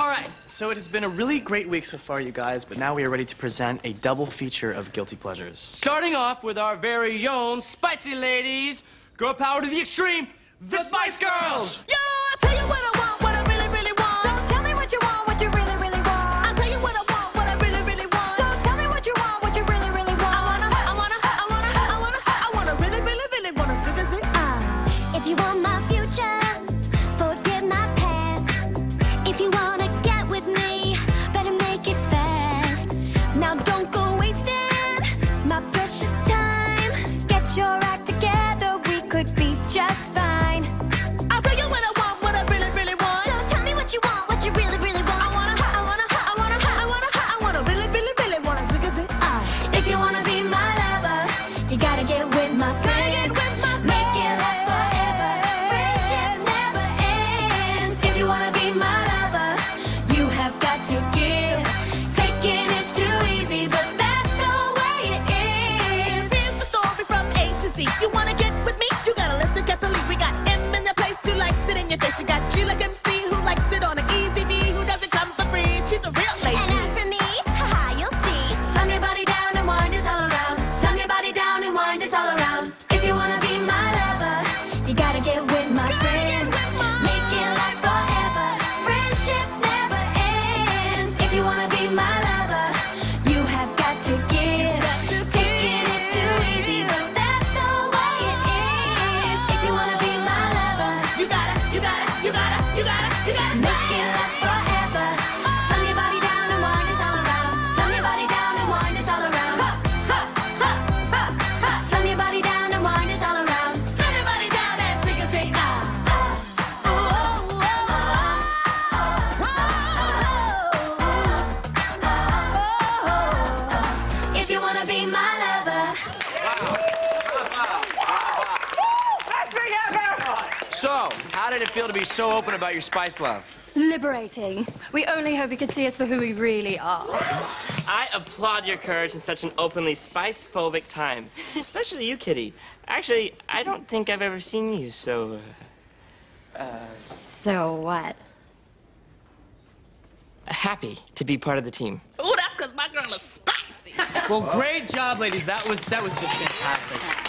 All right, so it has been a really great week so far, you guys, but now we are ready to present a double feature of Guilty Pleasures. Starting off with our very own spicy ladies, girl power to the extreme, the Spice Girls! Yo, I'll tell you what I want, what I really, really want. So tell me what you want, what you really, really want. I'll tell you what I want, what I really, really want. So tell me what you want, what you really, really want. I wanna really, really, really wanna zig a zig. If you want my future, forget my past. If you wanna get with me, better make it fast. Now don't go wasting my precious time. Get your act together, we could be just fine. I'll tell you what I want, what I really, really want. So tell me what you want, what you really, really want. I wanna really, really, really wanna zig a zig. If you wanna be my lover, you gotta get with my friends. Make it last forever. Friendship never ends. If you wanna be my lover, you have got to give. Taking is too easy, but that's the way it is. Here's the story from A to Z. You wanna get with me? You gotta listen carefully. We got M in the place who likes it in your face. You got G like MC who likes it on an easy V who doesn't come for free. She's a real lady. And as for me, haha, you'll see. Slam your body down and wind it all around. Slam your body down and wind it all around. If you wanna be my lover, you gotta get with my friends. Make it last forever. Friendship never ends. If you wanna be my lover, you have got to give. Taking is too easy, but that's the way it is. If you wanna be my lover, You gotta make it last forever. Slam your body down and wind it all around. Slam your body down and wind it all around. Slam your body down and wind it all around. Slam your body down and zig a zig. If you wanna be my lover. So, how did it feel to be so open about your spice love? Liberating. We only hope you could see us for who we really are. I applaud your courage in such an openly spice-phobic time. Especially you, Kitty. Actually, I don't think I've ever seen you so, So what? happy to be part of the team. Ooh, that's 'cause my girl is spicy. Well, great job, ladies. That was just fantastic.